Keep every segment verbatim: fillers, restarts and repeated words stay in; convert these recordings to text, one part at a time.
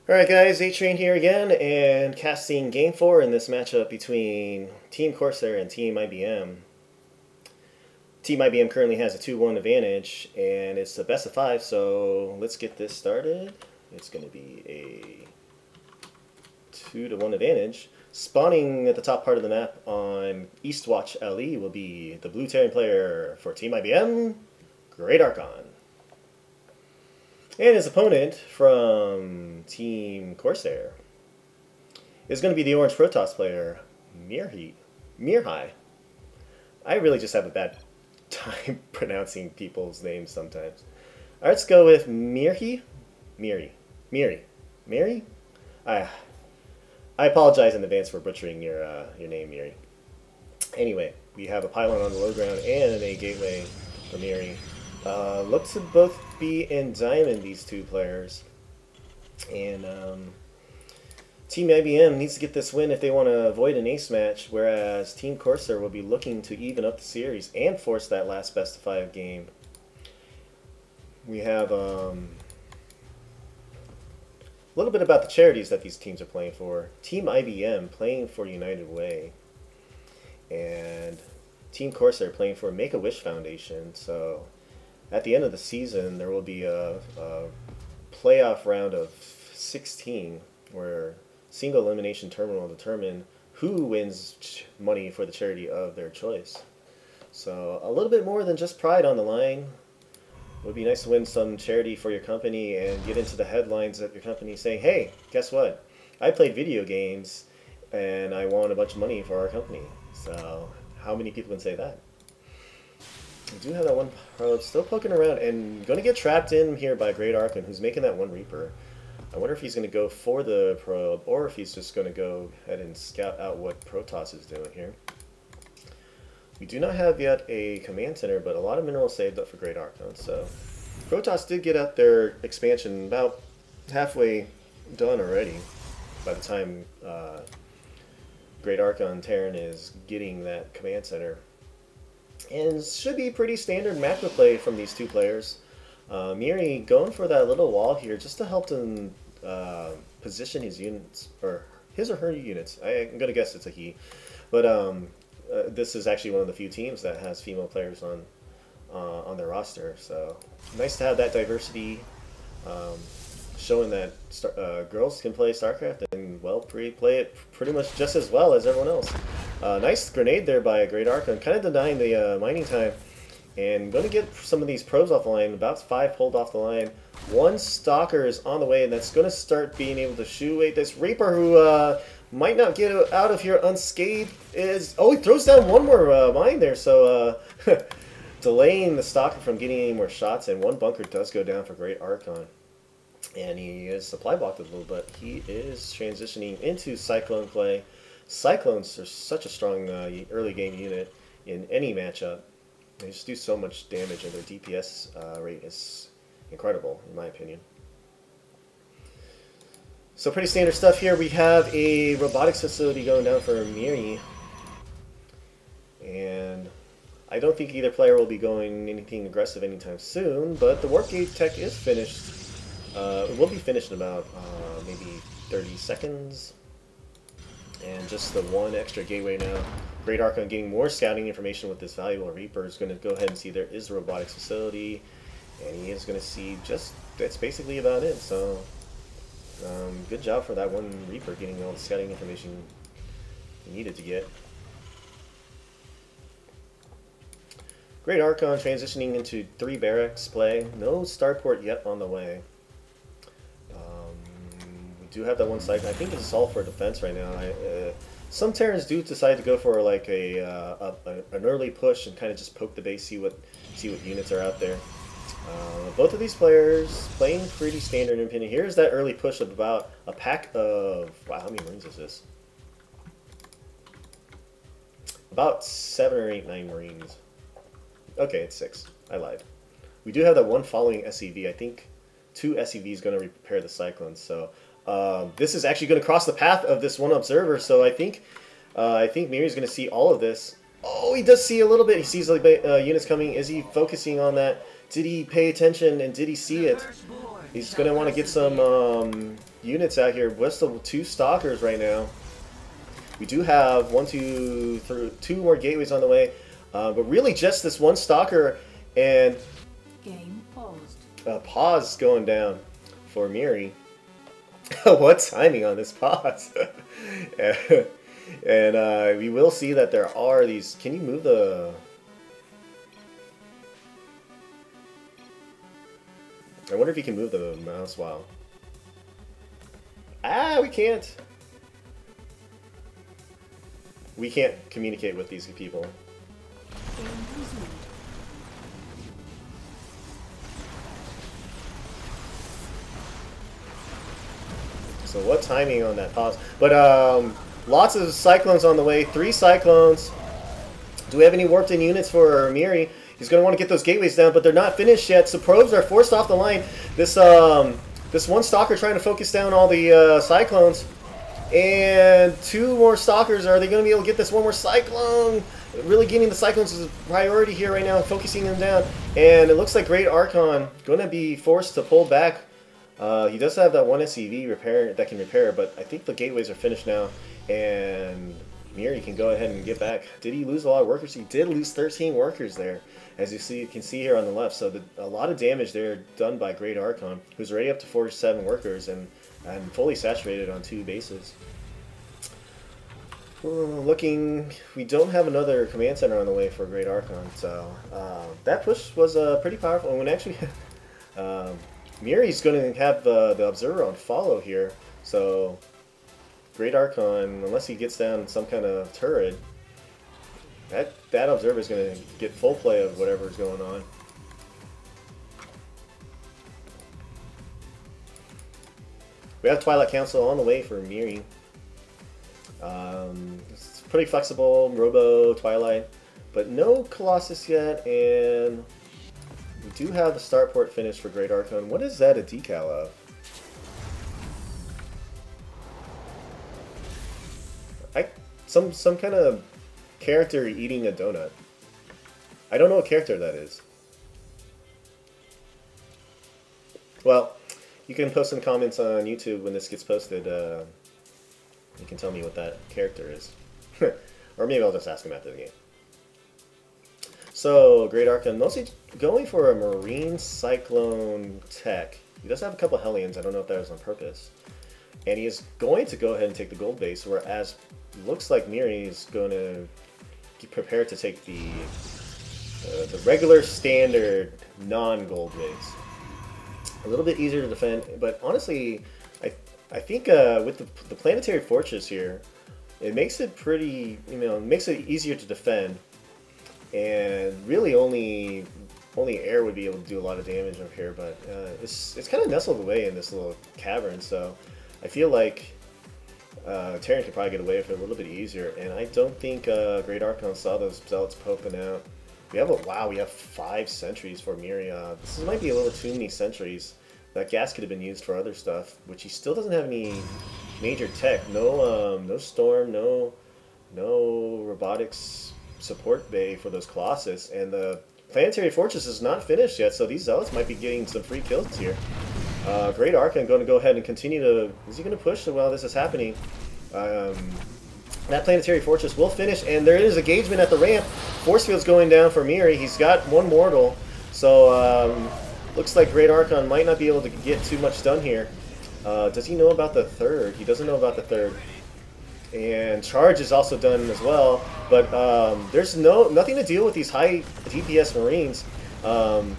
Alright guys, ATrain here again, and casting Game four in this matchup between Team CORSAIR and Team I B M. Team I B M currently has a two one advantage, and it's a best of five, so let's get this started. It's going to be a two to one advantage. Spawning at the top part of the map on Eastwatch L E will be the blue Terran player for Team I B M, GreatArchon. And his opponent from Team CORSAIR is going to be the orange Protoss player, Mirhi. Mirhi. I really just have a bad time pronouncing people's names sometimes. Alright, let's go with Mirhi. Mirhi. Mirhi. Mirhi? I, I apologize in advance for butchering your, uh, your name, Mirhi. Anyway, we have a pylon on the low ground and a gateway for Mirhi. Uh, look to both be in diamond, these two players. And um, Team I B M needs to get this win if they want to avoid an ace match, whereas Team CORSAIR will be looking to even up the series and force that last best of five game. We have um, a little bit about the charities that these teams are playing for. Team I B M playing for United Way, and Team CORSAIR playing for Make-A-Wish Foundation. So at the end of the season, there will be a, a playoff round of sixteen where single elimination tournament will determine who wins money for the charity of their choice. So a little bit more than just pride on the line. It would be nice to win some charity for your company and get into the headlines of your company saying, hey, guess what? I played video games and I won a bunch of money for our company. So how many people can say that? We do have that one probe still poking around and going to get trapped in here by GreatArchon, who's making that one Reaper. I wonder if he's going to go for the probe or if he's just going to go ahead and scout out what Protoss is doing here. We do not have yet a command center, but a lot of minerals saved up for GreatArchon. So Protoss did get out their expansion about halfway done already by the time uh, GreatArchon Terran is getting that command center. And should be pretty standard macro play from these two players. Uh, Mirhi going for that little wall here just to help him uh, position his units, or his or her units. I, I'm going to guess it's a he. But um, uh, this is actually one of the few teams that has female players on uh, on their roster. So nice to have that diversity, um, showing that star uh, girls can play StarCraft and well pre play it pretty much just as well as everyone else. Uh, nice grenade there by a GreatArchon, kind of denying the uh, mining time. And going to get some of these probes off the line, about five pulled off the line. One Stalker is on the way, and that's going to start being able to shoot away this Reaper, who uh, might not get out of here unscathed. Is Oh, he throws down one more uh, mine there, so uh, delaying the Stalker from getting any more shots, and one bunker does go down for GreatArchon. And he is supply blocked a little bit. He is transitioning into Cyclone play. Cyclones are such a strong uh, early game unit in any matchup. They just do so much damage, and their D P S uh, rate is incredible, in my opinion. So pretty standard stuff here. We have a robotics facility going down for Mirhi. And I don't think either player will be going anything aggressive anytime soon, but the warp gate tech is finished. Uh, it will be finished in about uh, maybe thirty seconds. And just the one extra gateway now. GreatArchon getting more scouting information with this valuable Reaper is going to go ahead and see there is a robotics facility. And he is going to see just, that's basically about it. So, um, good job for that one Reaper getting all the scouting information he needed to get. GreatArchon transitioning into three barracks play. No starport yet on the way. Do have that one side. I think it's all for defense right now. I, uh, some Terrans do decide to go for like a, uh, a, a an early push and kind of just poke the base, see what see what units are out there. Uh, both of these players playing pretty standard in opinion. Here's that early push of about a pack of, wow, how many Marines is this? About seven or eight, nine Marines. Okay, it's six. I lied. We do have that one following S E V. I think two S E Vs going to repair the Cyclones. So. Um, this is actually going to cross the path of this one observer, so I think uh, I think Mirhi's going to see all of this. Oh, he does see a little bit. He sees the uh, units coming. Is he focusing on that? Did he pay attention and did he see it? He's going to want to get some um, units out here. What's the two stalkers right now? We do have one, two, three, two more gateways on the way. Uh, but really just this one stalker and game paused. Uh, pause going down for Mirhi. What timing on this pause? And uh, we will see that there are these... Can you move the... I wonder if you can move the mouse while... Ah, we can't! We can't communicate with these people. So what timing on that pause? But um, lots of cyclones on the way. Three cyclones. Do we have any warped in units for Mirhi? He's going to want to get those gateways down, but they're not finished yet. So probes are forced off the line. This um, this one stalker trying to focus down all the uh, cyclones. And two more stalkers. Are they going to be able to get this one more cyclone? Really getting the cyclones is a priority here right now, focusing them down. And it looks like GreatArchon going to be forced to pull back. Uh, he does have that one S E V repair that can repair, but I think the gateways are finished now, and Mirhi can go ahead and get back. Did he lose a lot of workers? He did lose thirteen workers there, as you see, you can see here on the left. So the, a lot of damage there done by GreatArchon, who's already up to forty-seven workers and, and fully saturated on two bases. Well, looking, we don't have another command center on the way for GreatArchon, so uh, that push was uh, pretty powerful. And when actually, um, Mirhi's going to have uh, the observer on follow here, so GreatArchon, unless he gets down some kind of turret, that that observer is going to get full play of whatever's going on. We have Twilight Council on the way for Mirhi. Um, it's pretty flexible, Robo, Twilight, but no Colossus yet, and we do have the start port finished for GreatArchon. What is that a decal of? I some some kind of character eating a donut. I don't know what character that is. Well, you can post in the comments on YouTube when this gets posted. Uh, you can tell me what that character is. Or maybe I'll just ask him after the game. So, GreatArchon, mostly going for a Marine Cyclone tech. He does have a couple Hellions, I don't know if that was on purpose. And he is going to go ahead and take the gold base, whereas looks like Mirhi is going to get prepared to take the, uh, the regular, standard, non-gold base. A little bit easier to defend, but honestly, I, I think uh, with the, the Planetary Fortress here, it makes it pretty, you know, it makes it easier to defend. And really only only air would be able to do a lot of damage over here, but uh, it's it's kind of nestled away in this little cavern, so I feel like uh, Terran could probably get away with it a little bit easier, and I don't think uh, GreatArchon saw those zealots poking out. We have a, wow, we have five sentries for Mirhi. Uh, this might be a little too many sentries. That gas could have been used for other stuff, which he still doesn't have any major tech. No, um, no storm, no, no robotics support bay for those Colossus, and the Planetary Fortress is not finished yet, so these zealots might be getting some free kills here. Uh, GreatArchon going to go ahead and continue to... Is he going to push while this is happening? Um, that Planetary Fortress will finish, and there is engagement at the ramp. Force field's going down for Mirhi. He's got one mortal, so um, looks like GreatArchon might not be able to get too much done here. Uh, does he know about the third? He doesn't know about the third. And charge is also done as well, but um, there's no nothing to deal with these high D P S Marines. Um,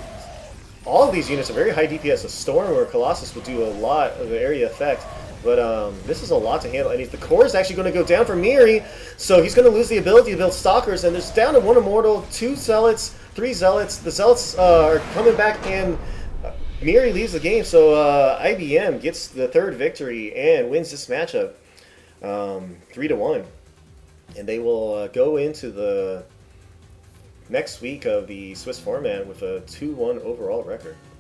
all of these units are very high D P S. A Storm or a Colossus would do a lot of the area effect, but um, this is a lot to handle. And the core is actually going to go down for Mirhi, so he's going to lose the ability to build Stalkers. And there's down to one Immortal, two Zealots, three Zealots. The Zealots uh, are coming back, and Mirhi leaves the game, so uh, I B M gets the third victory and wins this matchup. Um, three to one, and they will uh, go into the next week of the Swiss format with a two one overall record.